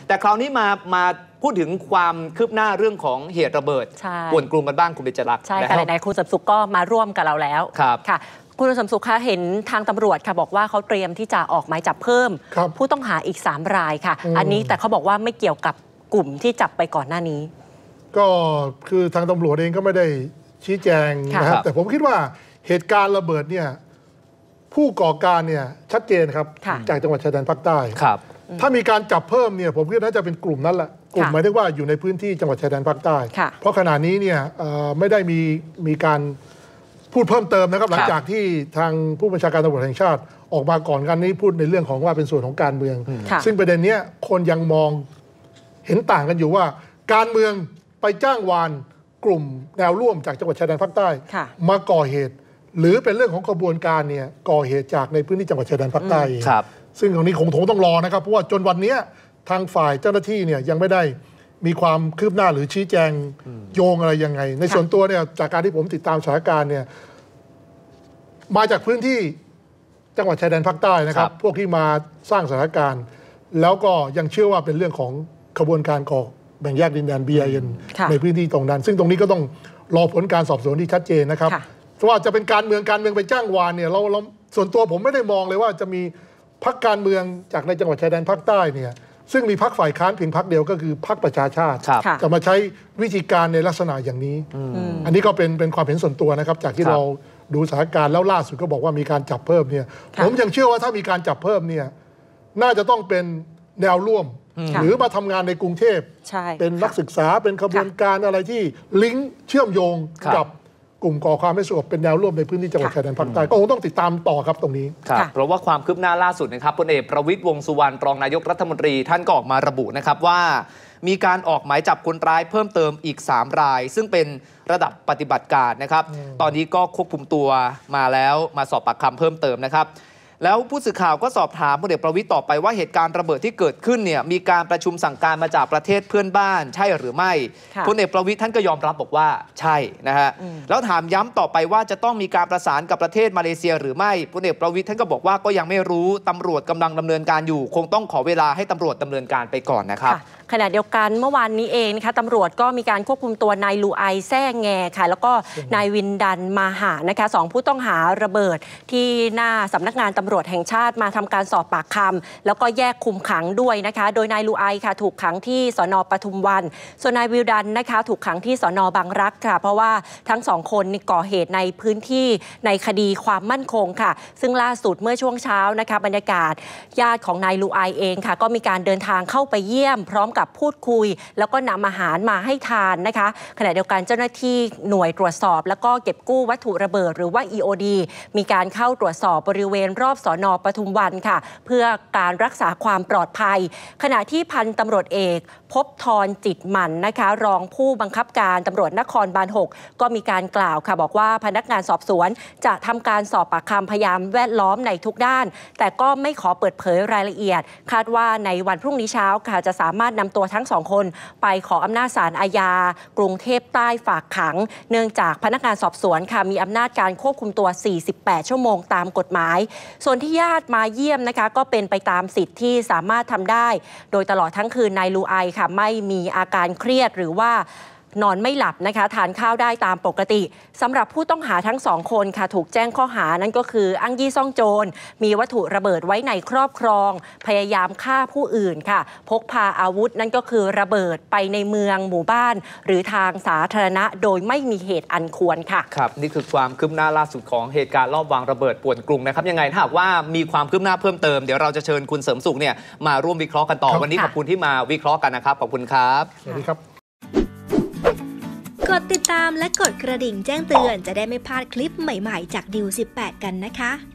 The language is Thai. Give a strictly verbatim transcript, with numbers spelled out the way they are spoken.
แต่คราวนี้มามาพูดถึงความคืบหน้าเรื่องของเหตุระเบิดป่วนกรุงกันบ้างคุณเบญจรักษ์ใช่ค่ะไหนๆคุณสัมสุขก็มาร่วมกับเราแล้วค่ะคุณสัมสุขคะเห็นทางตำรวจค่ะบอกว่าเขาเตรียมที่จะออกหมายจับเพิ่มผู้ต้องหาอีกสามรายค่ะอันนี้แต่เขาบอกว่าไม่เกี่ยวกับกลุ่มที่จับไปก่อนหน้านี้ก็คือทางตำรวจเองก็ไม่ได้ชี้แจงนะครับแต่ผมคิดว่าเหตุการณ์ระเบิดเนี่ยผู้ก่อการเนี่ยชัดเจนครับจากจังหวัดชายแดนภาคใต้ถ้ามีการจับเพิ่มเนี่ยผมคิดว่าน่าจะเป็นกลุ่มนั้นแหละกลุ่มหมายถึงว่าอยู่ในพื้นที่จังหวัดชายแดนภาคใต้เพราะขณะนี้เนี่ยไม่ได้มีมีการพูดเพิ่มเติมนะครับหลังจากที่ทางผู้บัญชาการตำรวจแห่งชาติออกมาก่อนกันนี้พูดในเรื่องของว่าเป็นส่วนของการเมืองซึ่งประเด็นนี้คนยังมองเห็นต่างกันอยู่ว่าการเมืองไปจ้างวานกลุ่มแนวร่วมจากจังหวัดชายแดนภาคใต้มาก่อเหตุหรือเป็นเรื่องของกระบวนการเนี่ยก่อเหตุจากในพื้นที่จังหวัดชายแดนภาคใต้ซึ่งตรงนี้คงต้องรอนะครับเพราะว่าจนวันนี้ทางฝ่ายเจ้าหน้าที่เนี่ยยังไม่ได้มีความคืบหน้าหรือชี้แจงโยงอะไรยังไงในส่วนตัวเนี่ยจากการที่ผมติดตามสถานการณ์เนี่ยมาจากพื้นที่จังหวัดชายแดนภาคใต้นะครับพวกที่มาสร้างสถานการณ์แล้วก็ยังเชื่อว่าเป็นเรื่องของขบวนการก่อแบ่งแยกดินแดน บี ไอ เอ็น ในพื้นที่ตรงนั้นซึ่งตรงนี้ก็ต้องรอผลการสอบสวนที่ชัดเจนนะครับว่าจะเป็นการเมืองการเมืองไปจ้างวานเนี่ยเราเราส่วนตัวผมไม่ได้มองเลยว่าจะมีพรรคการเมืองจากในจังหวัดชายแดนภาคใต้เนี่ยซึ่งมีพรรคฝ่ายค้านเพียงพรรคเดียวก็คือพรรคประชาชาติจะมาใช้วิธีการในลักษณะอย่างนี้อันนี้ก็เป็นเป็นความเห็นส่วนตัวนะครับจากที่เราดูสถานการณ์แล้วล่าสุดก็บอกว่ามีการจับเพิ่มเนี่ยผมยังเชื่อว่าถ้ามีการจับเพิ่มเนี่ยน่าจะต้องเป็นแนวร่วมหรือมาทำงานในกรุงเทพเป็นนักศึกษาเป็นขบวนการอะไรที่ลิงก์เชื่อมโยงกับกลุ่มก่อความไม่สงบเป็นแนวร่วมในพื้นที่จังหวัดชายแดนภาคใต้ก็คงต้องติดตามต่อครับตรงนี้เพราะว่าความคืบหน้าล่าสุดนะครับพลเอกประวิตรวงษ์สุวรรณรองนายกรัฐมนตรีท่านก็ออกมาระบุนะครับว่ามีการออกหมายจับคนร้ายเพิ่มเติมอีกสามรายซึ่งเป็นระดับปฏิบัติการนะครับตอนนี้ก็ควบคุมตัวมาแล้วมาสอบปากคำเพิ่มเติมนะครับแล้วผู้สื่อข่าวก็สอบถามพลเอกประวิตรต่อไปว่าเหตุการณ์ระเบิดที่เกิดขึ้นเนี่ยมีการประชุมสั่งการมาจากประเทศเพื่อนบ้านใช่หรือไม่พลเอกประวิตรท่านก็ยอมรับบอกว่าใช่นะฮะแล้วถามย้ำต่อไปว่าจะต้องมีการประสานกับประเทศมาเลเซียหรือไม่พลเอกประวิตรท่านก็บอกว่าก็ยังไม่รู้ตำรวจกำลังดำเนินการอยู่คงต้องขอเวลาให้ตำรวจดำเนินการไปก่อนนะครับขณะเดียวกันเมื่อวานนี้เองนะคะตำรวจก็มีการควบคุมตัวนายลูไอแซ่แงค่ะแล้วก็นายวินดันมาหานะคะสองผู้ต้องหาระเบิดที่หน้าสำนักงานตำรวจแห่งชาติมาทำการสอบปากคำแล้วก็แยกคุมขังด้วยนะคะโดยนายลูไอค่ะถูกขังที่สน.ปทุมวันส่วนนายวินดันนะคะถูกขังที่สน.บางรักค่ะเพราะว่าทั้งสองคนก่อเหตุในพื้นที่ในคดีความมั่นคงค่ะซึ่งล่าสุดเมื่อช่วงเช้านะคะบรรยากาศญาติของนายลูไอเองค่ะก็มีการเดินทางเข้าไปเยี่ยมพร้อมกับพูดคุยแล้วก็นำอาหารมาให้ทานนะคะขณะเดียวกันเจ้าหน้าที่หน่วยตรวจสอบแล้วก็เก็บกู้วัตถุระเบิดหรือว่า อี โอ ดี มีการเข้าตรวจสอบบริเวณรอบสน.ปทุมวันค่ะเพื่อการรักษาความปลอดภัยขณะที่พันตำรวจเอกภพธรจิตหมั่นนะคะรองผู้บังคับการตำรวจนครบาลหกก็มีการกล่าวค่ะบอกว่าพนักงานสอบสวนจะทำการสอบปากคำพยานแวดล้อมในทุกด้านแต่ก็ไม่ขอเปิดเผยรายละเอียดคาดว่าในวันพรุ่งนี้เช้าค่ะจะสามารถนำตัวทั้งสองคนไปขออำนาจศาลอาญากรุงเทพใต้ฝากขังเนื่องจากพนักงานสอบสวนค่ะมีอำนาจการควบคุมตัวสี่สิบแปดชั่วโมงตามกฎหมายส่วนที่ญาติมาเยี่ยมนะคะก็เป็นไปตามสิทธิ์ที่สามารถทำได้โดยตลอดทั้งคืนนายลูไอค่ะไม่มีอาการเครียดหรือว่านอนไม่หลับนะคะทานข้าวได้ตามปกติสำหรับผู้ต้องหาทั้งสองคนค่ะถูกแจ้งข้อหานั่นก็คืออ้างยี่ซ่องโจรมีวัตถุระเบิดไว้ในครอบครองพยายามฆ่าผู้อื่นค่ะพกพาอาวุธนั่นก็คือระเบิดไปในเมืองหมู่บ้านหรือทางสาธารณะโดยไม่มีเหตุอันควรค่ะครับนี่คือความคืบหน้าล่าสุดของเหตุการณ์รอบวางระเบิดป่วนกรุงนะครับยังไงถ้าหากว่ามีความคืบหน้าเพิ่มเติมเดี๋ยวเราจะเชิญคุณเสริมสุขเนี่ยมาร่วมวิเคราะห์กันต่อวันนี้ขอบคุณที่มาวิเคราะห์กันนะครับขอบคุณครับสวัสดีครับกดติดตามและกดกระดิ่งแจ้งเตือนจะได้ไม่พลาดคลิปใหม่ๆจากดิวสิบแปดกันนะคะ